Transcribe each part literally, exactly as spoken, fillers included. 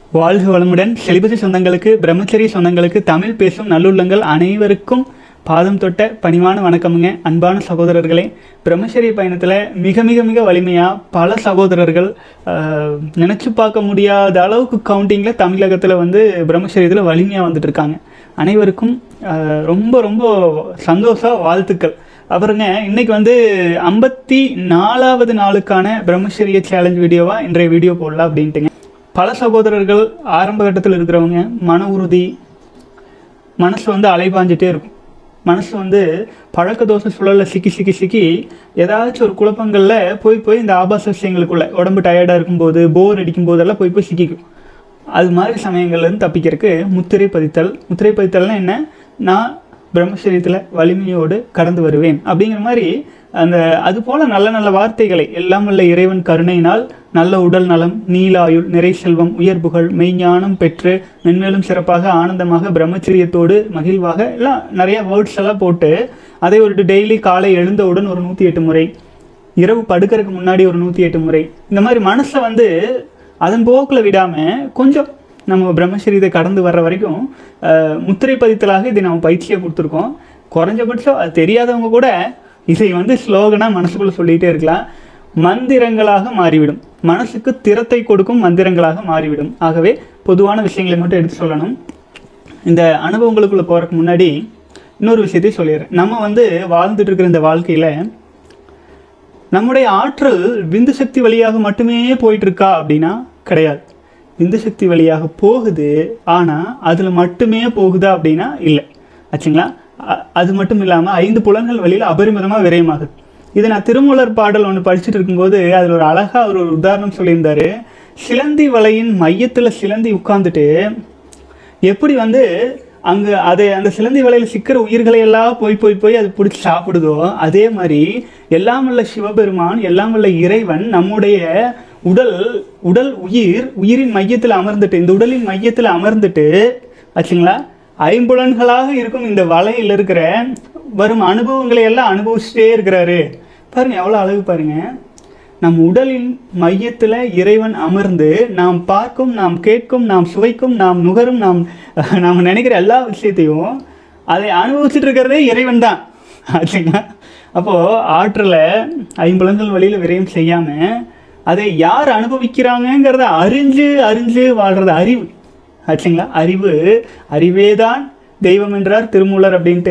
வாழ்க வளமுடன். செலிபசி சொந்தங்களுக்கு, பிரம்மச்சரிய சொந்தங்களுக்கு, தமிழ் பேசும் நல்லுள்ளங்கள் அனைவருக்கும் பாதம் தொட்ட பணிவான வணக்கமுங்க. அன்பான சகோதரர்களே, பிரம்மச்சரிய பயணத்தில் மிக மிக மிக வலிமையாக பல சகோதரர்கள் நினச்சி பார்க்க முடியாத அளவுக்கு கவுண்டிங்கில் தமிழகத்தில் வந்து பிரம்மச்சரியத்தில் வலிமையாக வந்துட்டு இருக்காங்க. அனைவருக்கும் ரொம்ப ரொம்ப சந்தோஷ வாழ்த்துக்கள். அப்புறங்க இன்றைக்கி வந்து ஐம்பத்தி நாலாவது நாளுக்கான பிரம்மச்சரிய சேலஞ்ச் வீடியோவாக இன்றைய வீடியோ போடலாம் அப்படின்ட்டுங்க. பல சகோதரர்கள் ஆரம்ப கட்டத்தில் இருக்கிறவங்க மன உறுதி, மனசு வந்து அலைபாஞ்சிட்டே இருக்கும். மனசு வந்து பழக்க தோசை சூழலில் சிக்கி சிக்கி சிக்கி ஏதாச்சும் ஒரு குழப்பங்களில் போய் போய் இந்த ஆபாச விஷயங்களுக்குள்ளே உடம்பு டயர்டாக இருக்கும்போது, போர் அடிக்கும் போதெல்லாம் போய் போய் சிக்கிக்கும். அது மாதிரி சமயங்கள்லேருந்து தப்பிக்கிறதுக்கு முத்திரை பதித்தல். முத்திரை பதித்தல்னால் என்ன? நான் பிரம்மச்சரியத்தில் வலிமையோடு கடந்து வருவேன் அப்படிங்கிற மாதிரி அந்த அது போல் நல்ல நல்ல வார்த்தைகளை எல்லாம் வல்ல இறைவன் கருணையினால் நல்ல உடல் நலம், நீலாயுள், நிறை செல்வம், உயர்புகழ், மெய்ஞானம் பெற்று மென்மேலும் சிறப்பாக ஆனந்தமாக பிரம்மச்சரியத்தோடு மகிழ்வாக எல்லாம் நிறைய வேர்ட்ஸ் எல்லாம் போட்டு அதை ஒரு டெய்லி காலை எழுந்தவுடன் ஒரு நூற்றி எட்டு முறை, இரவு படுக்கிறதுக்கு முன்னாடி ஒரு நூற்றி எட்டு முறை, இந்த மாதிரி மனசை வந்து அதன் போக்கில் விடாமல் கொஞ்சம் நம்ம பிரம்மச்சரியத்தை கடந்து வர்ற வரைக்கும் முத்திரை பதித்தலாக இதை நம்ம பயிற்சியை கொடுத்துருக்கோம். குறைஞ்சபட்சம் அது தெரியாதவங்க கூட இதை வந்து ஸ்லோகனாக மனசுக்குள்ளே சொல்லிகிட்டே இருக்கலாம். மந்திரங்களாக மாறிவிடும், மனசுக்கு திறத்தை கொடுக்கும் மந்திரங்களாக மாறிவிடும். ஆகவே பொதுவான விஷயங்களை மட்டும் எடுத்து சொல்லணும். இந்த அனுபவங்களுக்குள்ளே போகிறதுக்கு முன்னாடி இன்னொரு விஷயத்தையும் சொல்லிடுறேன். நம்ம வந்து வாழ்ந்துட்டு இருக்கிற இந்த வாழ்க்கையில் நம்முடைய ஆற்றல் விந்து சக்தி வழியாக மட்டுமே போயிட்டுருக்கா அப்படின்னா கிடையாது. விந்து சக்தி வழியாக போகுது, ஆனால் அதில் மட்டுமே போகுதா அப்படின்னா இல்லை. ஆச்சுங்களா? அது மட்டும் இல்லாமல் ஐந்து புலன்கள் வழியில் அபரிமிதமாக விரயமாகுது. இதை நான் திருமூலர் பாடல் ஒன்று படிச்சுட்டு இருக்கும்போது அதில் ஒரு அழகாக ஒரு உதாரணம் சொல்லியிருந்தார். சிலந்தி வலையின் மையத்தில் சிலந்தி உட்கார்ந்துட்டு எப்படி வந்து அங்கே அதை அந்த சிலந்தி வலையில் சிக்கிற உயிர்களை எல்லாம் போய் போய் போய் அது பிடிச்சி சாப்பிடுதோ, அதே மாதிரி எல்லாம் வல்ல சிவபெருமான், எல்லாம் வல்ல இறைவன் நம்முடைய உடல் உடல் உயிர் உயிரின் மையத்தில் அமர்ந்துட்டு இந்த உடலின் மையத்தில் அமர்ந்துட்டு ஆச்சுங்களா, ஐம்புலன்களாக இருக்கும் இந்த வலையில் இருக்கிற வரும் அனுபவங்களை எல்லாம் அனுபவிச்சுட்டே இருக்கிறாரு. பாருங்க எவ்வளோ அழகு பாருங்க. நம் உடலின் மையத்தில் இறைவன் அமர்ந்து நாம் பார்க்கும், நாம் கேட்கும், நாம் சுவைக்கும், நாம் நுகரும், நாம் நாம் நினைக்கிற எல்லா விஷயத்தையும் அதை அனுபவிச்சுட்டு இருக்கிறதே இறைவன் தான். ஆச்சுங்களா? அப்போது ஆற்றலை ஐம்புலன்கள் வழியில் விரயம் செய்யாமல் அதை யார் அனுபவிக்கிறாங்கங்கிறத அறிஞ்சு அறிஞ்சு வாழ்கிறது அறிவு. ஆச்சுங்களா? அறிவு அறிவே தான் தெய்வம் என்றார் திருமூலர் அப்படின்ட்டு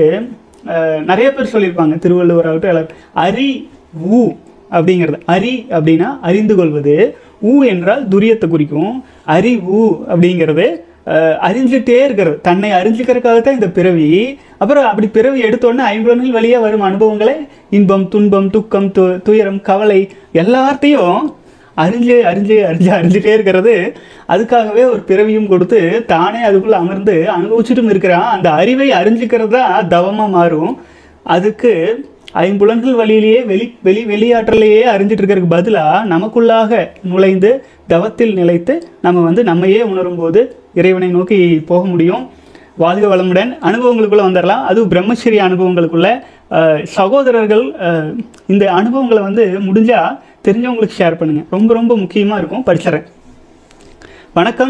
நிறைய பேர் சொல்லியிருப்பாங்க. திருவள்ளுவர் ஆகட்டும் எல்லாரும். அறி ஊ அப்படிங்கிறது. அறி அப்படின்னா அறிந்து கொள்வது, ஊ என்றால் துரியத்தை குறிக்கும். அறி ஊ அப்படிங்கிறது அறிஞ்சிட்டே இருக்கிறது, தன்னை அறிஞ்சிக்கிறதுக்காகத்தான் இந்த பிறவி. அப்புறம் அப்படி பிறவி எடுத்தோடனே ஐம்புலன்கள் வழியாக வரும் அனுபவங்களை இன்பம், துன்பம், துக்கம், து துயரம், கவலை எல்லாத்தையும் அறிஞ்சு அறிஞ்சு அறிஞ்சு அறிஞ்சிட்டே இருக்கிறது. அதுக்காகவே ஒரு பிறவியும் கொடுத்து தானே அதுக்குள்ளே அமர்ந்து அனுபவிச்சுட்டும் இருக்கிறான். அந்த அறிவை அறிஞ்சிக்கிறது தான் தவமாக மாறும். அதுக்கு ஐம்புலன்கள் வழியிலேயே வெளி வெளி வெளியாற்றலையே அறிஞ்சிட்டு இருக்கிறதுக்கு பதிலாக நமக்குள்ளாக நுழைந்து தவத்தில் நிலைத்து நம்ம வந்து நம்மையே உணரும் போது இறைவனை நோக்கி போக முடியும். வாழ்க வளமுடன். அனுபவங்களுக்குள்ளே வந்துடலாம். அதுவும் பிரம்மச்சரிய அனுபவங்களுக்குள்ள சகோதரர்கள் இந்த அனுபவங்களை வந்து முடிஞ்சால் தெரிஞ்சவங்களுக்கு ஷேர் பண்ணுங்கள். ரொம்ப ரொம்ப முக்கியமாக இருக்கும். படிச்சிடறேன். வணக்கம்.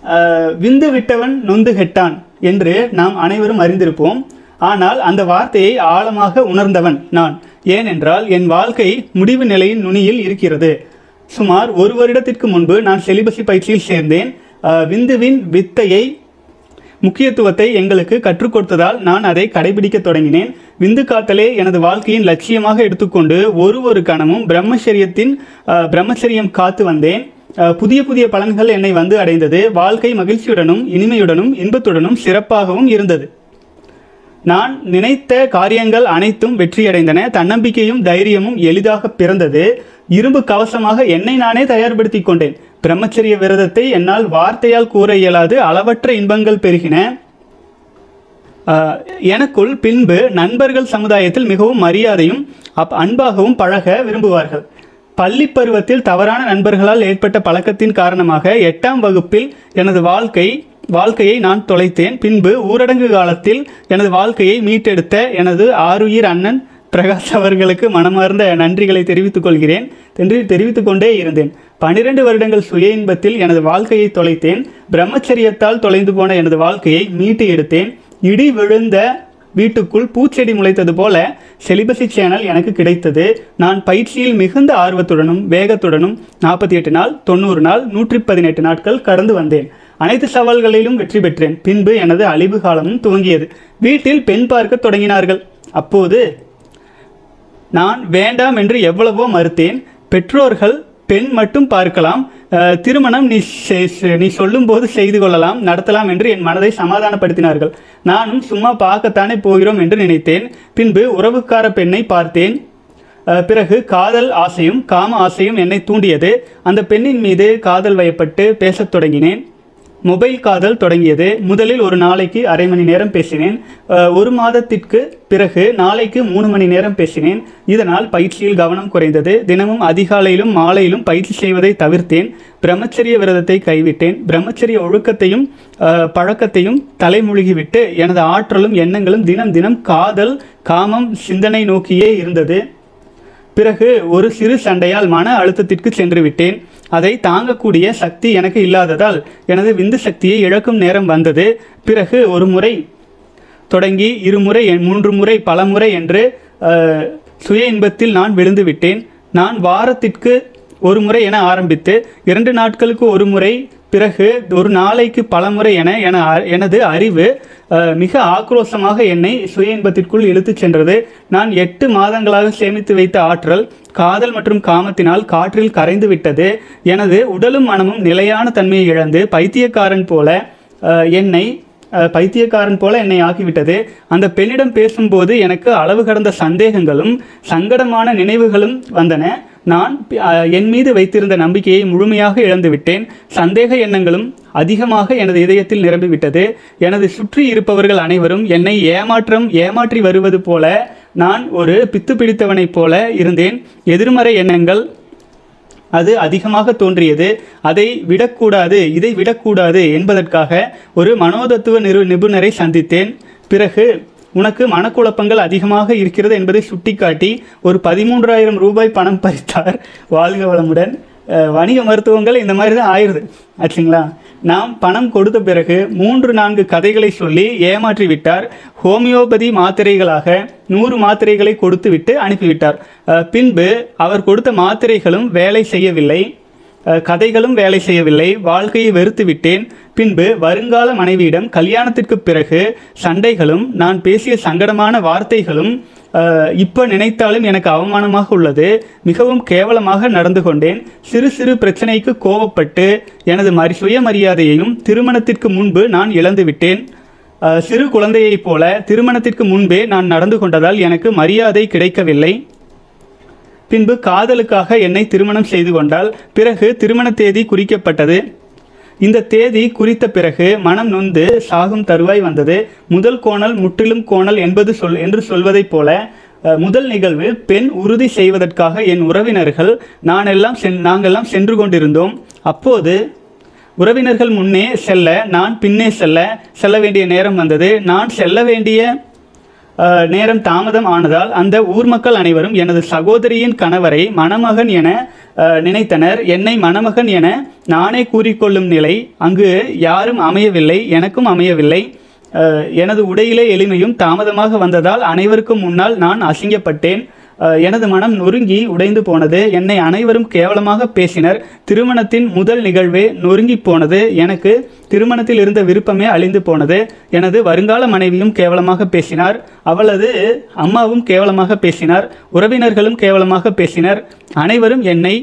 விந்து விட்டவன் நொந்து கெட்டான் என்று நாம் அனைவரும் அறிந்திருப்போம். ஆனால் அந்த வார்த்தையை ஆழமாக உணர்ந்தவன் நான். ஏனென்றால் என் வாழ்க்கை முடிவு நிலையின் நுனியில் இருக்கிறது. சுமார் ஒரு வருடத்திற்கு முன்பு நான் செலிபசி பயிற்சியில் சேர்ந்தேன். விந்துவின் வித்தையை முக்கியத்துவத்தை எங்களுக்கு கற்றுக் கொடுத்ததால் நான் அதை கடைபிடிக்க தொடங்கினேன். விந்து காத்தலே எனது வாழ்க்கையின் லட்சியமாக எடுத்துக்கொண்டு ஒரு ஒரு கணமும் பிரம்மச்சரியத்தின் பிரம்மச்சரியம் காத்து வந்தேன். புதிய புதிய பலன்கள் என்னை வந்து அடைந்தது. வாழ்க்கை மகிழ்ச்சியுடனும் இனிமையுடனும் இன்பத்துடனும் சிறப்பாகவும் இருந்தது. நான் நினைத்த காரியங்கள் அனைத்தும் வெற்றியடைந்தன. தன்னம்பிக்கையும் தைரியமும் எளிதாக பிறந்தது. இரும்பு கவசமாக என்னை நானே தயார்படுத்தி கொண்டேன். பிரம்மச்சரிய விரதத்தை என்னால் வார்த்தையால் கூற இயலாது. அளவற்ற இன்பங்கள் பெருகின எனக்குள். பின்பு நண்பர்கள் சமுதாயத்தில் மிகவும் மரியாதையும் அப் அன்பாகவும் பழக விரும்புவார்கள். பள்ளி பருவத்தில் தவறான நண்பர்களால் ஏற்பட்ட பழக்கத்தின் காரணமாக எட்டாம் வகுப்பில் எனது வாழ்க்கை வாழ்க்கையை நான் தொலைத்தேன். பின்பு ஊரடங்கு காலத்தில் எனது வாழ்க்கையை மீட்டெடுத்த எனது ஆருயிர் அண்ணன் பிரகாஷ் அவர்களுக்கு மனமார்ந்த நன்றிகளை தெரிவித்துக் கொள்கிறேன். தெரிவித்துக் கொண்டே இருந்தேன். பனிரெண்டு வருடங்கள் சுய இன்பத்தில் எனது வாழ்க்கையை தொலைத்தேன். பிரம்மச்சரியத்தால் தொலைந்து போன எனது வாழ்க்கையை மீட்டு எடுத்தேன். இடி விழுந்த வீட்டுக்குள் பூச்செடி முளைத்தது போல செலிபசி சேனல் எனக்கு கிடைத்தது. நான் பயிற்சியில் மிகுந்த ஆர்வத்துடனும் வேகத்துடனும் நாற்பத்தி எட்டு நாள் தொண்ணூறு நாள் நூற்றி பதினெட்டு நாட்கள் கடந்து வந்தேன். அனைத்து சவால்களிலும் வெற்றி பெற்றேன். பின்பு எனது அழிவு காலமும் துவங்கியது. வீட்டில் பெண் பார்க்க தொடங்கினார்கள். அப்போது நான் வேண்டாம் என்று எவ்வளவோ மறுத்தேன். பெற்றோர்கள் பெண் மட்டும் பார்க்கலாம், திருமணம் நீ நீ சொல்லும் போது செய்து கொள்ளலாம், நடத்தலாம் என்று என் மனதை சமாதானப்படுத்தினார்கள். நானும் சும்மா பார்க்கத்தானே போகிறோம் என்று நினைத்தேன். பின்பு உறவுக்கார பெண்ணை பார்த்தேன். பிறகு காதல் ஆசையும் காம ஆசையும் என்னை தூண்டியது. அந்த பெண்ணின் மீது காதல் வயப்பட்டு பேசத் தொடங்கினேன். மொபைல் காதல் தொடங்கியது. முதலில் ஒரு நாளைக்கு அரை மணி நேரம் பேசினேன். ஒரு மாதத்திற்கு பிறகு நாளைக்கு மூணு மணி நேரம் பேசினேன். இதனால் பயிற்சியில் கவனம் குறைந்தது. தினமும் அதிகாலையிலும் மாலையிலும் பயிற்சி செய்வதை தவிர்த்தேன். பிரம்மச்சரிய விரதத்தை கைவிட்டேன். பிரம்மச்சரிய ஒழுக்கத்தையும் பழக்கத்தையும் தலைமூழ்கிவிட்டு எனது ஆற்றலும் எண்ணங்களும் தினம் தினம் காதல் காமம் சிந்தனை நோக்கியே இருந்தது. பிறகு ஒரு சிறு சண்டையால் மன அழுத்தத்திற்கு சென்று விட்டேன். அதை தாங்கக்கூடிய சக்தி எனக்கு இல்லாததால் எனது விந்து சக்தியை இழக்கும் நேரம் வந்தது. பிறகு ஒரு முறை தொடங்கி இருமுறை மூன்று முறை பல முறை என்று சுய இன்பத்தில் நான் விழுந்து விட்டேன். நான் வாரத்திற்கு ஒரு முறை என ஆரம்பித்து இரண்டு நாட்களுக்கு ஒரு முறை, பிறகு ஒரு நாளைக்கு பல முறை என என எனது அறிவு மிக ஆக்ரோஷமாக என்னை சுய இன்பத்திற்குள் இழுத்துச் சென்றது. நான் எட்டு மாதங்களாக சேமித்து வைத்த ஆற்றல் காதல் மற்றும் காமத்தினால் காற்றில் கரைந்து விட்டது. எனது உடலும் மனமும் நிலையான தன்மையை இழந்து பைத்தியக்காரன் போல என்னை பைத்தியக்காரன் போல என்னை ஆக்கிவிட்டது. அந்த பெண்ணிடம் பேசும்போது எனக்கு அளவு கடந்த சந்தேகங்களும் சங்கடமான நினைவுகளும் வந்தன. நான் என் மீது வைத்திருந்த நம்பிக்கையை முழுமையாக இழந்துவிட்டேன். சந்தேக எண்ணங்களும் அதிகமாக எனது இதயத்தில் நிரம்பிவிட்டது. எனது சுற்றி இருப்பவர்கள் அனைவரும் என்னை ஏமாற்றம் ஏமாற்றி வருவது போல நான் ஒரு பித்து பிடித்தவனைப் போல இருந்தேன். எதிர்மறை எண்ணங்கள் அது அதிகமாக தோன்றியது. அதை விடக்கூடாது, இதை விடக்கூடாது என்பதற்காக ஒரு மனோதத்துவ நிறு நிபுணரை சந்தித்தேன். பிறகு உனக்கு மனக்குழப்பங்கள் அதிகமாக இருக்கிறது என்பதை சுட்டிக்காட்டி ஒரு பதிமூன்றாயிரம் ரூபாய் பணம் பறித்தார். வாழ்க வளமுடன். வணிக மருத்துவங்கள் இந்த மாதிரி தான் ஆயிடுது ஆச்சுங்களா. நாம் பணம் கொடுத்த பிறகு மூன்று நான்கு கதைகளை சொல்லி ஏமாற்றி விட்டார். ஹோமியோபதி மாத்திரைகளாக நூறு மாத்திரைகளை கொடுத்து விட்டு அனுப்பிவிட்டார். பின்பு அவர் கொடுத்த மாத்திரைகளும் வேலை செய்யவில்லை, கதைகளும் வேலை செய்யவில்லை. வாழ்க்கையை வெறுத்து விட்டேன். பின்பு வருங்கால மனைவியிடம் கல்யாணத்திற்கு பிறகு சண்டைகளும் நான் பேசிய சங்கடமான வார்த்தைகளும் இப்போ நினைத்தாலும் எனக்கு அவமானமாக உள்ளது. மிகவும் கேவலமாக நடந்து கொண்டேன். சிறு சிறு பிரச்சனைக்கு கோபப்பட்டு எனது மரி சுயமரியாதையையும் திருமணத்திற்கு முன்பு நான் இழந்து விட்டேன். சிறு குழந்தையைப் போல திருமணத்திற்கு முன்பே நான் நடந்து கொண்டதால் எனக்கு மரியாதை கிடைக்கவில்லை. பின்பு காதலுக்காக என்னை திருமணம் செய்து கொண்டால். பிறகு திருமண தேதி குறிக்கப்பட்டது. இந்த தேதி குறித்த பிறகு மனம் நொந்து சாகும் தருவாய் வந்தது. முதல் கோணல் முற்றிலும் கோணல் என்பது சொல் என்று சொல்வதைப் போல முதல் நிகழ்வு பெண் உறுதி செய்வதற்காக என் உறவினர்கள் நான் எல்லாம் சென் நாங்கள்லாம் சென்று கொண்டிருந்தோம். அப்போது உறவினர்கள் முன்னே செல்ல நான் பின்னே செல்ல செல்ல வேண்டிய நேரம் வந்தது. நான் செல்ல வேண்டிய நேரம் தாமதம் ஆனதால் அந்த ஊர் மக்கள் அனைவரும் எனது சகோதரியின் கணவரை மணமகன் என நினைத்தனர். என்னை மணமகன் என நானே கூறிக்கொள்ளும் நிலை அங்கு யாரும் அமையவில்லை, எனக்கும் அமையவில்லை. எனது உடையிலே எளிமையும் தாமதமாக வந்ததால் அனைவருக்கும் முன்னால் நான் அசிங்கப்பட்டேன். எனது மனம் நொறுங்கி உடைந்து போனது. என்னை அனைவரும் கேவலமாக பேசினர். திருமணத்தின் முதல் நிகழ்வே நொறுங்கி போனது. எனக்கு திருமணத்தில் இருந்த விருப்பமே அழிந்து போனது. எனது வருங்கால மனைவியும் கேவலமாக பேசினார். அவளது அம்மாவும் கேவலமாக பேசினார். உறவினர்களும் கேவலமாக பேசினர். அனைவரும் என்னை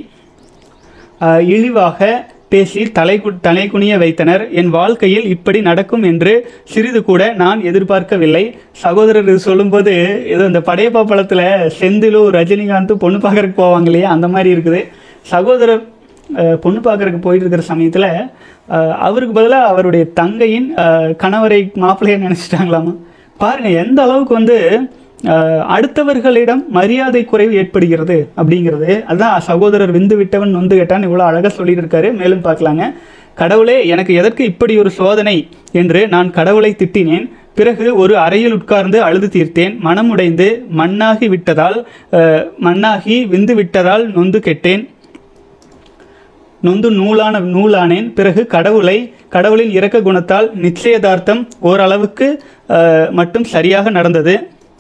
இழிவாக பேசி தலை தலை குனிய வைத்தனர். என் வாழ்க்கையில் இப்படி நடக்கும் என்று சிறிது கூட நான் எதிர்பார்க்கவில்லை. சகோதரர் இது சொல்லும்போது ஏதோ இந்த படையப்பா படத்தில் செந்திலும் ரஜினிகாந்தும் பொண்ணு பார்க்கறதுக்கு போவாங்க இல்லையா, அந்த மாதிரி இருக்குது. சகோதரர் பொண்ணு பார்க்கறதுக்கு போயிட்டு இருக்கிற சமயத்தில் அவருக்கு பதிலாக அவருடைய தங்கையின் கணவரை மாப்பிள்ளையை நினச்சிட்டாங்களாமா. பாருங்கள் எந்த அளவுக்கு வந்து அடுத்தவர்களிடம் மரியாதை குறைவு ஏற்படுகிறது அப்படிங்கிறது. அதுதான் சகோதரர் விந்து விட்டவன் நொந்து கேட்டான் இவ்வளோ அழகாக சொல்லிட்டு இருக்காரு. மேலும் பார்க்கலாங்க. கடவுளே எனக்கு எதற்கு இப்படி ஒரு சோதனை என்று நான் கடவுளை திட்டினேன். பிறகு ஒரு அறையில் உட்கார்ந்து அழுது தீர்த்தேன். மனமுடைந்து மண்ணாகி விட்டதால் மண்ணாகி விந்து விட்டதால் நொந்து கெட்டேன். நொந்து நூலான நூலானேன். பிறகு கடவுளை கடவுளின் இரக்க குணத்தால் நிச்சயதார்த்தம் ஓரளவுக்கு மட்டும் சரியாக நடந்தது.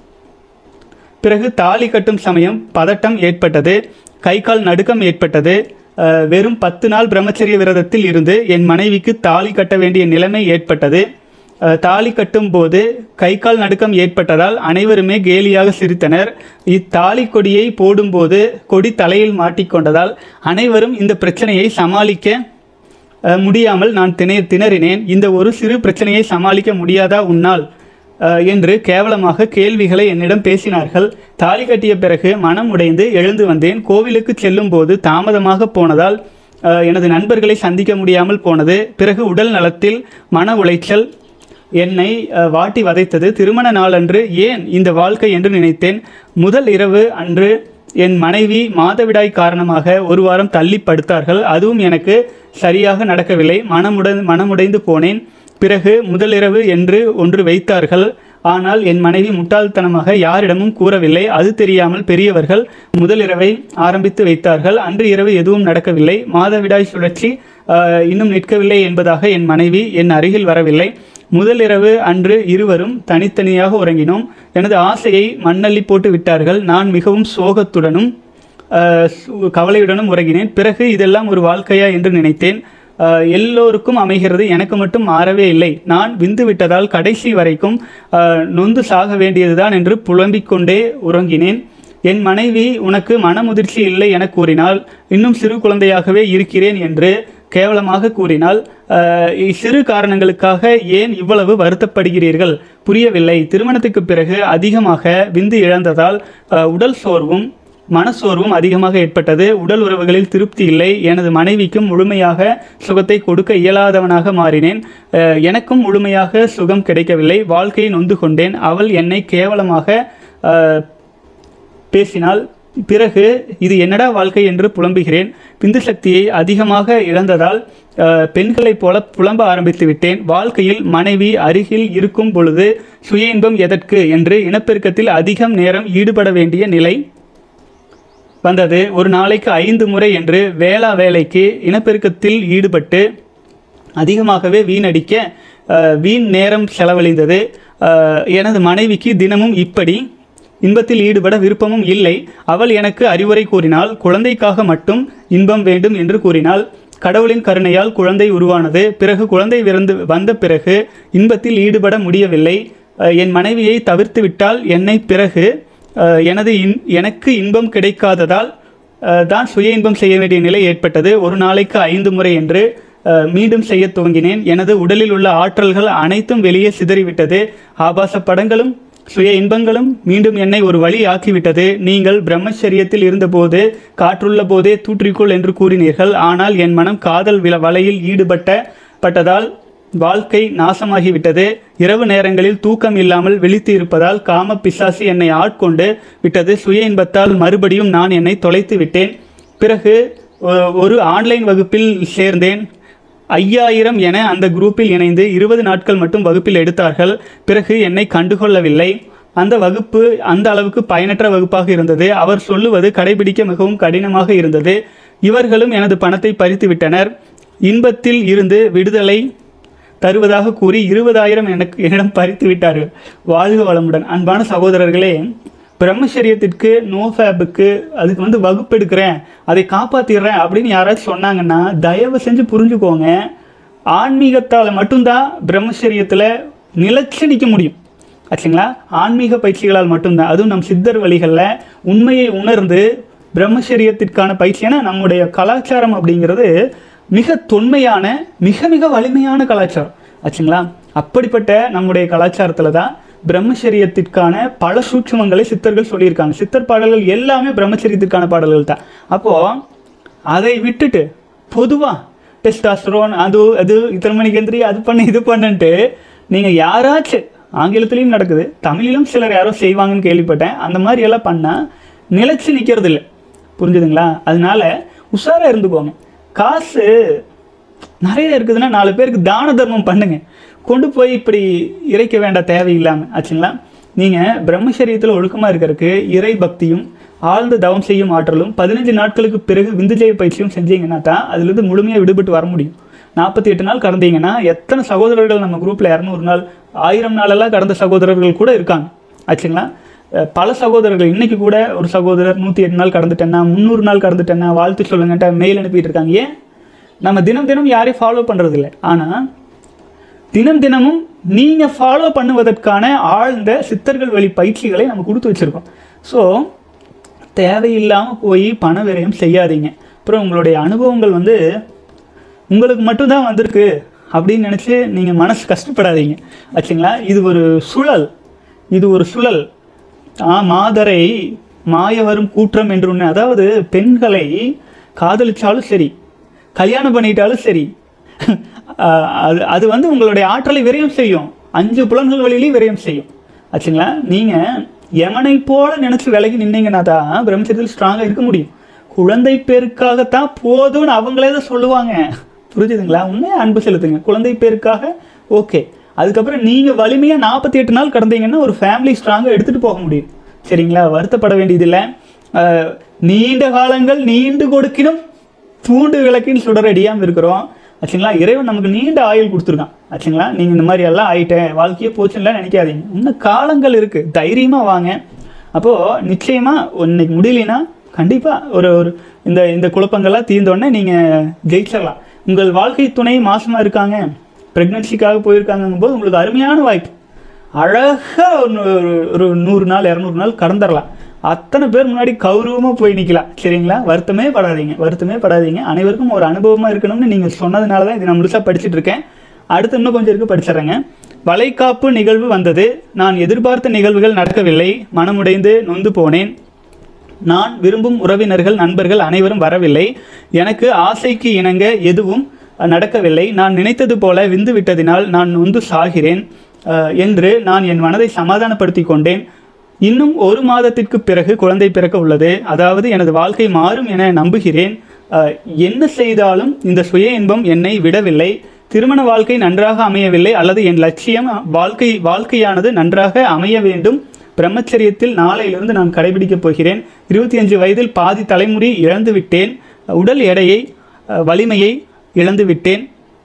பிறகு தாலி கட்டும் சமயம் பதட்டம் ஏற்பட்டது. கை கால் நடுக்கம் ஏற்பட்டது. வெறும் பத்து நாள் பிரம்மச்சரிய விரதத்தில் இருந்து என் மனைவிக்கு தாலி கட்ட வேண்டிய நிலைமை ஏற்பட்டது. தாலி கட்டும் போது கை கால் நடுக்கம் ஏற்பட்டதால் அனைவருமே கேலியாக சிரித்தனர். இத்தாலி கொடியை போடும்போது கொடி தலையில் மாட்டிக்கொண்டதால் அனைவரும் இந்த பிரச்சனையை சமாளிக்க முடியாமல் நான் திண திணறினேன். இந்த ஒரு சிறு பிரச்சனையை சமாளிக்க முடியாதா உன்னால் என்று கேவலமாக கேள்விகளை என்னிடம் பேசினார்கள். தாலி கட்டிய பிறகு மனம் உடைந்து எழுந்து வந்தேன். கோவிலுக்கு செல்லும் போது தாமதமாக போனதால் எனது நண்பர்களை சந்திக்க முடியாமல் போனது. பிறகு உடல் நலத்தில் மன உளைச்சல் என்னை வாட்டி வதைத்தது. திருமண நாள் அன்று ஏன் இந்த வாழ்க்கை என்று நினைத்தேன். முதல் இரவு அன்று என் மனைவி மாதவிடாய் காரணமாக ஒரு வாரம் தள்ளி படுத்தார்கள். அதுவும் எனக்கு சரியாக நடக்கவில்லை. மனமுட மனமுடைந்து போனேன். பிறகு முதலிரவு என்று ஒன்று வைத்தார்கள். ஆனால் என் மனைவி முட்டாள்தனமாக யாரிடமும் கூறவில்லை. அது தெரியாமல் பெரியவர்கள் முதலிரவை ஆரம்பித்து வைத்தார்கள். அன்று இரவு எதுவும் நடக்கவில்லை. மாதவிடாய் சுழற்சி இன்னும் நிற்கவில்லை என்பதாக என் மனைவி என் அருகில் வரவில்லை. முதலிரவு அன்று இருவரும் தனித்தனியாக உறங்கினோம். எனது ஆசையை மண்ணள்ளி போட்டு விட்டார்கள். நான் மிகவும் சோகத்துடனும் கவலையுடனும் உறங்கினேன். பிறகு இதெல்லாம் ஒரு வாழ்க்கையா என்று நினைத்தேன். எல்லோருக்கும் அமைகிறது, எனக்கு மட்டும் மாறவே இல்லை. நான் விந்து விட்டதால் கடைசி வரைக்கும் நொந்து சாக வேண்டியதுதான் என்று புலம்பிக் கொண்டே உறங்கினேன். என் மனைவி உனக்கு மனமுதிர்ச்சி இல்லை என கூறினால், இன்னும் சிறு குழந்தையாகவே இருக்கிறேன் என்று கேவலமாக கூறினால், சிறு காரணங்களுக்காக ஏன் இவ்வளவு வருத்தப்படுகிறீர்கள் புரியவில்லை. திருமணத்துக்கு பிறகு அதிகமாக விந்து இழந்ததால் உடல் சோர்வும் மனசோர்வும் அதிகமாக ஏற்பட்டது. உடல் உறவுகளில் திருப்தி இல்லை. எனது மனைவிக்கும் முழுமையாக சுகத்தை கொடுக்க இயலாதவனாக மாறினேன். எனக்கும் முழுமையாக சுகம் கிடைக்கவில்லை. வாழ்க்கையை நொந்து கொண்டேன். அவள் என்னை கேவலமாக பேசினாள். பிறகு இது என்னடா வாழ்க்கை என்று புலம்புகிறேன். பிந்து சக்தியை அதிகமாக இழந்ததால் பெண்களைப் போல புலம்ப ஆரம்பித்து விட்டேன். வாழ்க்கையில் மனைவி அருகில் இருக்கும் பொழுது சுய இன்பம் எதற்கு என்று இனப்பெருக்கத்தில் அதிகம் நேரம் ஈடுபட வேண்டிய நிலை வந்தது. ஒரு நாளைக்கு ஐந்து முறை என்று வேளா வேலைக்கு இனப்பெருக்கத்தில் ஈடுபட்டு அதிகமாகவே வீணடிக்க வீண் நேரம் செலவழிந்தது. எனது மனைவிக்கு தினமும் இப்படி இன்பத்தில் ஈடுபட விருப்பமும் இல்லை. அவள் எனக்கு அறிவுரை கூறினாள். குழந்தைக்காக மட்டும் இன்பம் வேண்டும் என்று கூறினாள். கடவுளின் கருணையால் குழந்தை உருவானது. பிறகு குழந்தை விருந்து வந்த பிறகு இன்பத்தில் ஈடுபட முடியவில்லை. என் மனைவியை தவிர்த்து விட்டால் என்னை பிறகு எனது இன் எனக்கு இன்பம் கிடைக்காததால் தான் சுய இன்பம் செய்ய வேண்டிய நிலை ஏற்பட்டது. ஒரு நாளைக்கு ஐந்து முறை என்று மீண்டும் செய்ய துவங்கினேன். எனது உடலில் உள்ள ஆற்றல்கள் அனைத்தும் வெளியே சிதறிவிட்டது. ஆபாச படங்களும் சுய இன்பங்களும் மீண்டும் என்னை ஒரு வழி ஆக்கிவிட்டது. நீங்கள் பிரம்மச்சரியத்தில் இருந்தபோது காற்றுள்ள போதே தூற்றிக்கொள் என்று கூறினீர்கள். ஆனால் என் மனம் காதல் வலையில் ஈடுபட்ட பட்டதால் வாழ்க்கை நாசமாகிவிட்டது. இரவு நேரங்களில் தூக்கம் இல்லாமல் விழித்து இருப்பதால் காம பிசாசு என்னை ஆட்கொண்டு விட்டது. சுய இன்பத்தால் மறுபடியும் நான் என்னை தொலைத்து விட்டேன். பிறகு ஒரு ஆன்லைன் வகுப்பில் சேர்ந்தேன். ஐயாயிரம் என அந்த குரூப்பில் இணைந்து இருபது நாட்கள் மட்டும் வகுப்பில் எடுத்தார்கள். பிறகு என்னை கண்டுகொள்ளவில்லை. அந்த வகுப்பு அந்த அளவுக்கு பயனற்ற வகுப்பாக இருந்தது. அவர் சொல்லுவது கடைபிடிக்க மிகவும் கடினமாக இருந்தது. இவர்களும் எனது பணத்தை பறித்து விட்டனர். இன்பத்தில் இருந்து விடுதலை தருவதாக கூறி இருபதாயிரம் எனக்கு என்னிடம் பறித்து விட்டார்கள். வாழ்க வளமுடன். அன்பான சகோதரர்களே, பிரம்மச்சரியத்திற்கு நோஃபேப்புக்கு அதுக்கு வந்து வகுப்பு எடுக்கிறேன், அதை காப்பாற்றிடுறேன் அப்படின்னு யாராச்சும் சொன்னாங்கன்னா தயவு செஞ்சு புரிஞ்சுக்கோங்க. ஆன்மீகத்தால் மட்டும்தான் பிரம்மச்சரியத்தில் நிலைச்சு நிற்க முடியும் ஆச்சுங்களா. ஆன்மீக பயிற்சிகளால் மட்டும்தான், அதுவும் நம் சித்தர் வழிகளில் உண்மையை உணர்ந்து பிரம்மச்சரியத்திற்கான பயிற்சி. ஏன்னா நம்முடைய கலாச்சாரம் அப்படிங்கிறது மிக தொன்மையான மிக மிக வலிமையான கலாச்சாரம் ஆச்சுங்களா. அப்படிப்பட்ட நம்முடைய கலாச்சாரத்தில் தான் பிரம்மச்சரியத்திற்கான பல சூட்சுமங்களை சித்தர்கள் சொல்லியிருக்காங்க. சித்தர் பாடல்கள் எல்லாமே பிரம்மச்சரியத்திற்கான பாடல்கள் தான். அப்போது அதை விட்டுட்டு பொதுவாக டெஸ்டாஸ்டரோன் அது அது இத்தனை மணிக்கு எந்திரி அது பண்ணு இது பண்ணுன்ட்டு நீங்கள் யாராச்சும் ஆங்கிலத்திலையும் நடக்குது, தமிழிலும் சிலர் யாரோ செய்வாங்கன்னு கேள்விப்பட்டேன். அந்த மாதிரி எல்லாம் பண்ணால் நிலைச்சு நிற்கிறது இல்லை. புரிஞ்சுதுங்களா? அதனால உஷாராக இருந்துக்கோங்க. காசு நிறைய இருக்குதுன்னா நாலு பேருக்கு தான தர்மம் பண்ணுங்க. கொண்டு போய் இப்படி இறைக்க வேண்டாம் தேவையில்லாமல் ஆச்சுங்களா. நீங்கள் பிரம்மச்சரியத்தில் ஒழுக்கமாக இருக்கிறதுக்கு இறை பக்தியும் ஆழ்ந்த தவம் செய்யும் ஆற்றலும் பதினஞ்சு நாட்களுக்கு பிறகு விந்துஜய பயிற்சியும் செஞ்சீங்கன்னா தான் அதுலேருந்து முழுமையாக விடுபட்டு வர முடியும். நாற்பத்தி எட்டு நாள் கடந்தீங்கன்னா எத்தனை சகோதரர்கள் நம்ம குரூப்பில் இரநூறு நாள் ஆயிரம் நாளெல்லாம் கடந்த சகோதரர்கள் கூட இருக்காங்க ஆச்சுங்களா. பல சகோதரர்கள் இன்றைக்கி கூட ஒரு சகோதரர் நூற்றி எட்டு நாள் கடந்துட்டேன்னா முந்நூறு நாள் கடந்துட்டேன்னா வாழ்த்து சொல்லுங்கன்ட்டு மெயில் அனுப்பிட்டு இருக்காங்க. ஏன் நம்ம தினம் தினம் யாரையும் ஃபாலோ பண்ணுறதில்ல. ஆனால் தினம் தினமும் நீங்கள் ஃபாலோ பண்ணுவதற்கான ஆழ்ந்த சித்தர்கள் வழி பயிற்சிகளை நம்ம கொடுத்து வச்சுருக்கோம். ஸோ தேவையில்லாமல் போய் பண விரயம் செய்யாதீங்க. அப்புறம் உங்களுடைய அனுபவங்கள் வந்து உங்களுக்கு மட்டும்தான் வந்திருக்கு அப்படின்னு நினச்சி நீங்கள் மனசு கஷ்டப்படாதீங்க ஆச்சுங்களா. இது ஒரு சுழல், இது ஒரு சுழல். ஆ மாதரை மாய வரும் கூற்றம் என்று ஒன்று. அதாவது பெண்களை காதலிச்சாலும் சரி, கல்யாணம் பண்ணிட்டாலும் சரி, அது அது வந்து உங்களுடைய ஆற்றலை விரயம் செய்யும். அஞ்சு புலன்கள் வழியிலையும் விரயம் செய்யும் ஆச்சுங்களா. நீங்கள் யமனை போல நினச்சி விலகி நின்னீங்கன்னா தான் பிரம்மச்சரியத்தில் ஸ்ட்ராங்காக இருக்க முடியும். குழந்தை பேருக்காகத்தான் போதும்னு அவங்களே தான் சொல்லுவாங்க. புரிஞ்சுதுங்களா? உண்மையாக அன்பு செலுத்துங்க. குழந்தை பேருக்காக ஓகே. அதுக்கப்புறம் நீங்கள் வலிமையாக நாற்பத்தி எட்டு நாள் கடந்தீங்கன்னா ஒரு ஃபேமிலி ஸ்ட்ராங்காக எடுத்துகிட்டு போக முடியும். சரிங்களா? வருத்தப்பட வேண்டியதில்லை. நீண்ட காலங்கள் நீண்டு கொடுக்கினும் தூண்டு விளக்கின்னு சுடரடியாமல் இருக்கிறோம் ஆச்சுங்களா. இறைவன் நமக்கு நீண்ட ஆயுள் கொடுத்துருக்கான் ஆச்சுங்களா. நீங்கள் இந்த மாதிரி எல்லாம் ஆகிட்டேன் வாழ்க்கையே போச்சுன்னா நினைக்காதீங்க. இன்னும் காலங்கள் இருக்குது, தைரியமாக வாங்க. அப்போது நிச்சயமாக இன்னைக்கு முடியலன்னா கண்டிப்பாக ஒரு ஒரு இந்த இந்த குழப்பங்கள்லாம் தீர்ந்தோடனே நீங்கள் ஜெயிச்சிடலாம். உங்கள் வாழ்க்கை துணை மாசமாக இருக்காங்க, ப்ரெக்னன்சிக்காக போயிருக்காங்கும் போது உங்களுக்கு அருமையான வாய்ப்பு. அழகாக ஒரு ஒரு நூறு நாள் இரநூறு நாள் கடந்துடலாம். அத்தனை பேர் முன்னாடி கௌரவமாக போய் நிற்கலாம். சரிங்களா? வருத்தமே படாதீங்க, வருத்தமே படாதீங்க. அனைவருக்கும் ஒரு அனுபவமாக இருக்கணும்னு நீங்கள் சொன்னதுனால தான் இது நான் முழுசாக படிச்சுட்டு இருக்கேன். அடுத்து இன்னும் கொஞ்சம் இருக்குது, படிச்சிட்றேங்க. வளைகாப்பு நிகழ்வு வந்தது. நான் எதிர்பார்த்த நிகழ்வுகள் நடக்கவில்லை. மனமுடைந்து நொந்து போனேன். நான் விரும்பும் உறவினர்கள் நண்பர்கள் அனைவரும் வரவில்லை. எனக்கு ஆசைக்கு இணங்க எதுவும் நடக்கவில்லை. நான் நினைத்தது போல விந்து விட்டதினால் நான் நொந்து சாகிறேன் என்று நான் என் மனதை சமாதானப்படுத்தி கொண்டேன். இன்னும் ஒரு மாதத்திற்கு பிறகு குழந்தை பிறக்க உள்ளது. அதாவது எனது வாழ்க்கை மாறும் என நம்புகிறேன். என்ன செய்தாலும் இந்த சுய இன்பம் என்னை விடவில்லை. திருமண வாழ்க்கை நன்றாக அமையவில்லை, அல்லது என் லட்சியம் வாழ்க்கை வாழ்க்கையானது நன்றாக அமைய வேண்டும். பிரம்மச்சரியத்தில் நாளையிலிருந்து நான் கடைபிடிக்கப் போகிறேன். இருபத்தி அஞ்சு வயதில் பாதி தலைமுடி இழந்து விட்டேன். உடல் எடையை வலிமையை இழந்து விட்டேன்.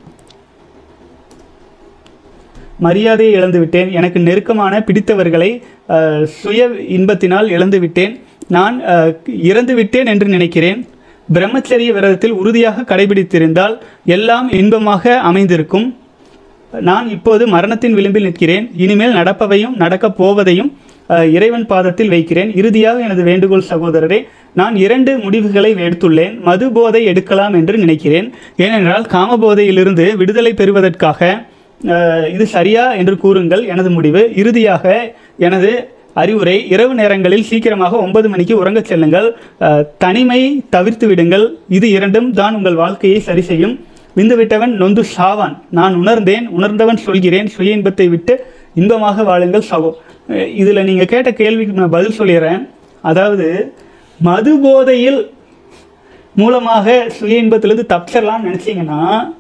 மரியாதையை இழந்து விட்டேன். எனக்கு நெருக்கமான பிடித்தவர்களை சுய இன்பத்தினால் இழந்து விட்டேன். நான் இறந்து விட்டேன் என்று நினைக்கிறேன். பிரம்மச்சரிய விரதத்தில் உறுதியாக கடைபிடித்திருந்தால் எல்லாம் இன்பமாக அமைந்திருக்கும். நான் இப்போது மரணத்தின் விளிம்பில் நிற்கிறேன். இனிமேல் நடப்பவையும் நடக்கப் போவதையும் இறைவன் பாதத்தில் வைக்கிறேன். இறுதியாக எனது வேண்டுகோள் சகோதரரே, நான் இரண்டு முடிவுகளை எடுத்துள்ளேன். மது போதை எடுக்கலாம் என்று நினைக்கிறேன். ஏனென்றால் காமபோதையிலிருந்து விடுதலை பெறுவதற்காக இது சரியா என்று கூறுங்கள். எனது முடிவு. இறுதியாக எனது அறிவுரை, இரவு நேரங்களில் சீக்கிரமாக ஒன்பது மணிக்கு உறங்கச் செல்லுங்கள். தனிமை தவிர்த்து விடுங்கள். இது இரண்டும் தான் உங்கள் வாழ்க்கையை சரி செய்யும். விந்து விட்டவன் நொந்து சாவான். நான் உணர்ந்தேன், உணர்ந்தவன் சொல்கிறேன். சுய இன்பத்தை விட்டு இன்பமாக வாழுங்கள் சகோ. இதில் நீங்கள் கேட்ட கேள்விக்கு நான் பதில் சொல்லிடுறேன். அதாவது மது போதையில் மூலமாக சுய இன்பத்திலிருந்து தப்பிச்சிடலாம்னு நினச்சிங்கன்னா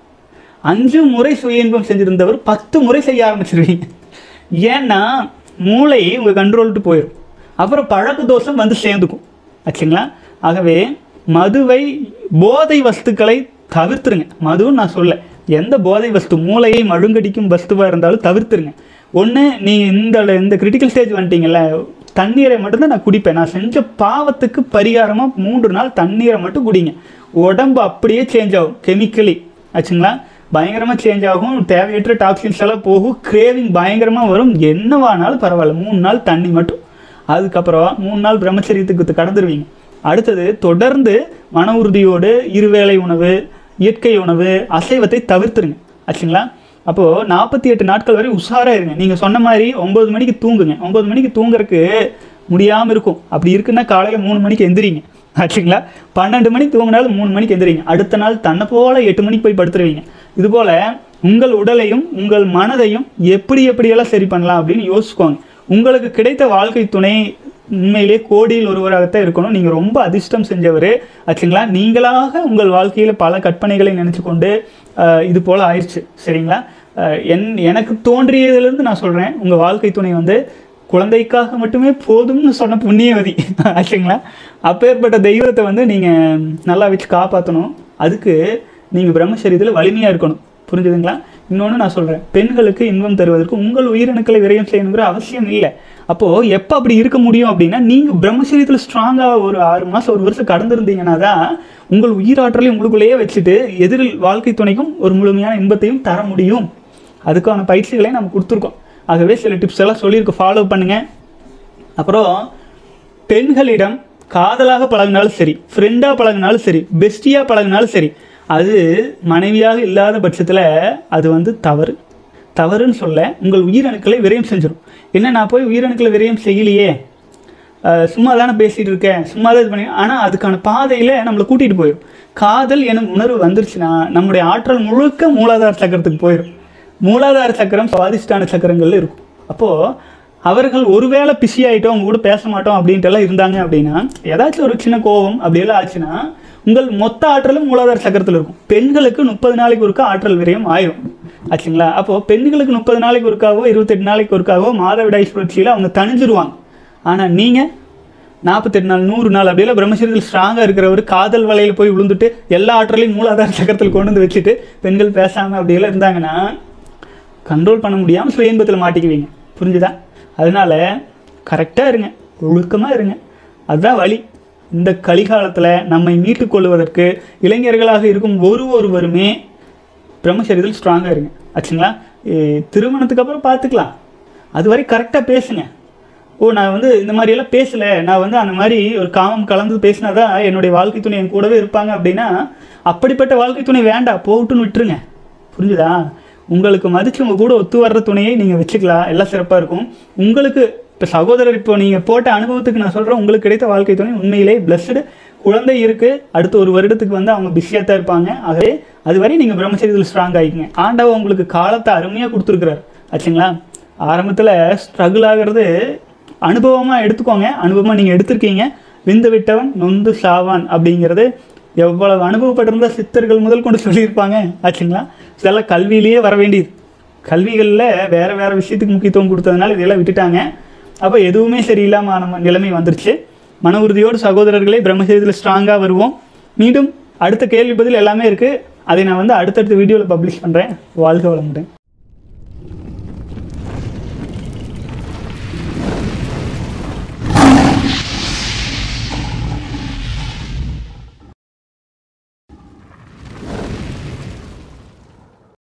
அஞ்சு முறை சுய இன்பம் செஞ்சுருந்தவர் பத்து முறை செய்ய ஆரம்பிச்சிருவீங்க. ஏன்னா மூளை உங்கள் கண்ட்ரோல்ட்டு போயிடும். அப்புறம் பழக்க தோஷம் வந்து சேர்ந்துக்கும் ஆச்சுங்களா. ஆகவே மதுவை போதை வஸ்துக்களை தவிர்த்துருங்க. மதுன்னு நான் சொல்ல, எந்த போதை வஸ்து மூளையை மழுங்கடிக்கும் வஸ்துவாக இருந்தாலும் தவிர்த்துருங்க. ஒன்று நீங்கள் இந்த இந்த கிரிட்டிக்கல் ஸ்டேஜ் வந்துட்டீங்கல்ல, தண்ணீரை மட்டும்தான் நான் குடிப்பேன். நான் செஞ்ச பாவத்துக்கு பரிகாரமாக மூன்று நாள் தண்ணீரை மட்டும் குடிங்க. உடம்பு அப்படியே சேஞ்ச் ஆகும் கெமிக்கலி ஆச்சுங்களா. பயங்கரமாக சேஞ்ச் ஆகும். தேவையற்ற டாக்ஸின்ஸ் எல்லாம் போகும். கிரேவிங் பயங்கரமாக வரும். என்னவானாலும் பரவாயில்ல, மூணு நாள் தண்ணி மட்டும். அதுக்கப்புறம் மூணு நாள் பிரம்மச்சரியத்துக்கு கடந்துருவீங்க. அடுத்தது தொடர்ந்து மன உறுதியோடு இருவேளை உணவு, இயற்கை உணவு, அசைவத்தை தவிர்த்துருங்க ஆச்சுங்களா. அப்போது நாற்பத்தி எட்டு நாட்கள் வரை உஷாராக இருங்க. நீங்கள் சொன்ன மாதிரி ஒம்பது மணிக்கு தூங்குங்க. ஒம்பது மணிக்கு தூங்குறதுக்கு முடியாமல் இருக்கும். அப்படி இருக்குன்னா காலையில் மூணு மணிக்கு எந்திரிங்க ஆச்சுங்களா. பன்னெண்டு மணிக்கு தூங்கினாலும் மூணு மணிக்கு எந்திரிங்க. அடுத்த நாள் தன்னை போல் எட்டு மணிக்கு போய் படுத்துருவீங்க. இதுபோல் உங்கள் உடலையும் உங்கள் மனதையும் எப்படி எப்படியெல்லாம் சரி பண்ணலாம் அப்படின்னு யோசிச்சுக்கோங்க. உங்களுக்கு கிடைத்த வாழ்க்கை துணை உண்மையிலே கோடியில் ஒருவராகத்தான் இருக்கணும். நீங்கள் ரொம்ப அதிர்ஷ்டம் செஞ்சவர் ஆச்சுங்களா. நீங்களாக உங்கள் வாழ்க்கையில் பல கற்பனைகளை நினச்சி கொண்டு இது போல் ஆயிடுச்சு சரிங்களா. என் எனக்கு தோன்றியதுலேருந்து நான் சொல்கிறேன், உங்கள் வாழ்க்கை துணை வந்து குழந்தைக்காக மட்டுமே போதும்னு சொன்ன புண்ணியவதி ஆச்சுங்களா. அப்பேற்பட்ட தெய்வத்தை வந்து நீங்கள் நல்லா வச்சு காப்பாற்றணும். அதுக்கு நீங்கள் பிரம்மச்சரியத்தில் வலிமையாக இருக்கணும். புரிஞ்சுதுங்களா? இன்னொன்று நான் சொல்கிறேன், பெண்களுக்கு இன்பம் தருவதற்கு உங்கள் உயிரணுக்களை விரயம் செய்யணுங்கிற அவசியம் இல்லை. அப்போது எப்போ அப்படி இருக்க முடியும் அப்படின்னா, நீங்கள் பிரம்மச்சரியத்தில் ஸ்ட்ராங்காக ஒரு ஆறு மாதம் ஒரு வருஷம் கடந்திருந்தீங்கன்னா தான் உங்கள் உயிராற்றலை உங்களுக்குள்ளேயே வச்சுட்டு எதிரில் வாழ்க்கை துணைக்கும் ஒரு முழுமையான இன்பத்தையும் தர முடியும். அதுக்கான பயிற்சிகளையும் நம்ம கொடுத்துருக்கோம். ஆகவே சில டிப்ஸ் எல்லாம் சொல்லியிருக்கோம், ஃபாலோ பண்ணுங்கள். அப்புறம் பெண்களிடம் காதலாக பழகினாலும் சரி, ஃப்ரெண்டாக பழகினாலும் சரி, பெஸ்டியாக பழகினாலும் சரி, அது மனைவியாக இல்லாத பட்சத்தில் அது வந்து தவறு. தவறுன்னு சொல்ல உங்கள் உயிரணுக்களை விரயம் செஞ்சிடும். என்ன, நான் போய் உயிரணுக்களை விரயம் செய்யலையே, சும்மா தானே பேசிகிட்டு இருக்கேன், சும்மா தான் இது பண்ணி, ஆனால் அதுக்கான பாதையில் நம்மளை கூட்டிகிட்டு போயிடும். காதல் எனும் உணர்வு வந்துருச்சுன்னா நம்முடைய ஆற்றல் முழுக்க மூலாதார சக்கரத்துக்கு போயிடும். மூலாதார சக்கரம் சுவாதிஷ்டான சக்கரங்கள்ல இருக்கும். அப்போது அவர்கள் ஒருவேளை பிஸி ஆகிட்டோம், அவங்க கூட பேச மாட்டோம் அப்படின்ட்டுலாம் இருந்தாங்க அப்படின்னா, ஏதாச்சும் ஒரு சின்ன கோபம் அப்படியெல்லாம் ஆச்சுன்னா உங்கள் மொத்த ஆற்றலும் மூலாதார சக்கரத்தில் இருக்கும். பெண்களுக்கு முப்பது நாளைக்கு ஒருக்கா ஆற்றல் விரயம் ஆயிரும் ஆச்சுங்களா. அப்போது பெண்களுக்கு முப்பது நாளைக்கு ஒருக்காவோ இருபத்தெட்டு நாளைக்கு ஒருக்காவோ மாதவிடாய் சுழற்சியில் அவங்க தணிஞ்சிருவாங்க. ஆனால் நீங்கள் நாற்பத்தெட்டு நாள் நூறு நாள் அப்படியெல்லாம் பிரம்மச்சரியத்தில் ஸ்ட்ராங்காக இருக்கிறவர் காதல் வலையில் போய் விழுந்துட்டு எல்லா ஆற்றலையும் மூலாதார சக்கரத்தில் கொண்டு வந்து வச்சுட்டு பெண்கள் பேசாமல் அப்படியெல்லாம் இருந்தாங்கன்னா கண்ட்ரோல் பண்ண முடியாமல் சுய இன்பத்தில் மாட்டிக்குவீங்க. புரிஞ்சுதா? அதனால் கரெக்டாக இருங்க, ஒழுக்கமாக இருங்க. அதுதான் வழி. இந்த கலிகாலத்தில் நம்மை மீட்டு கொள்வதற்கு இளைஞர்களாக இருக்கும் ஒரு ஒருவருமே பிரம்மச்சரியத்தில் ஸ்ட்ராங்காக இருங்க ஆச்சுங்களா. திருமணத்துக்கு அப்புறம் பார்த்துக்கலாம், அது வரை கரெக்டாக பேசுங்க. ஓ, நான் வந்து இந்த மாதிரியெல்லாம் பேசலை, நான் வந்து அந்த மாதிரி ஒரு காமம் கலந்து பேசினா தான் என்னுடைய வாழ்க்கை துணை என் கூடவே இருப்பாங்க அப்படின்னா அப்படிப்பட்ட வாழ்க்கை துணை வேண்டாம், போகட்டுன்னு விட்டுருங்க. புரிஞ்சுதா? உங்களுக்கு மதித்து உங்கள் கூட ஒத்து வர்ற துணையை நீங்கள் வச்சுக்கலாம், எல்லாம் சிறப்பாக இருக்கும். உங்களுக்கு இப்போ சகோதரர் இப்போ நீங்கள் போட்ட அனுபவத்துக்கு நான் சொல்கிறேன், உங்களுக்கு கிடைத்த வாழ்க்கை துணை உண்மையிலே பிளஸ்டு. குழந்தை இருக்குது, அடுத்த ஒரு வருடத்துக்கு வந்து அவங்க பிஸியாக தான் இருப்பாங்க. ஆகவே அதுவரை நீங்கள் பிரம்மச்சரியத்தில் ஸ்ட்ராங் ஆகிக்குங்க. ஆண்டவன் உங்களுக்கு காலத்தை அருமையாக கொடுத்துருக்குறாரு ஆச்சுங்களா. ஆரம்பத்தில் ஸ்ட்ரகிள் ஆகிறது அனுபவமாக எடுத்துக்கோங்க. அனுபவமாக நீங்கள் எடுத்திருக்கீங்க. விந்து விட்டவன் நொந்து சாவான் அப்படிங்கிறது எவ்வளவு அனுபவப்பட்டிருந்த சித்தர்கள் முதல் கொண்டு சொல்லியிருப்பாங்க ஆச்சுங்களா. இதெல்லாம் கல்வியிலேயே வர வேண்டியது. கல்விகளில் வேறு வேறு விஷயத்துக்கு முக்கியத்துவம் கொடுத்ததுனால இதெல்லாம் விட்டுட்டாங்க. அப்போ எதுவுமே சரியில்லாமல் நம்ம நிலைமை வந்துருச்சு. மன உறுதியோடு சகோதரர்களே பிரம்மச்சரியத்தில் ஸ்ட்ராங்காக வருவோம். மீண்டும் அடுத்த கேள்வி பதில் எல்லாமே இருக்குது. அதை நான் வந்து அடுத்தடுத்த வீடியோவில் பப்ளிஷ் பண்ணுறேன். வாழ்க வளமுடன்.